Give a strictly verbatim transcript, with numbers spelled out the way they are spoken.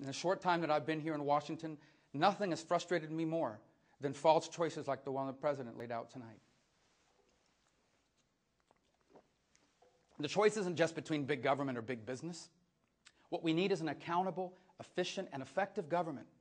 the short time that I've been here in Washington, nothing has frustrated me more than false choices like the one the President laid out tonight. The choice isn't just between big government or big business. What we need is an accountable, efficient, and effective government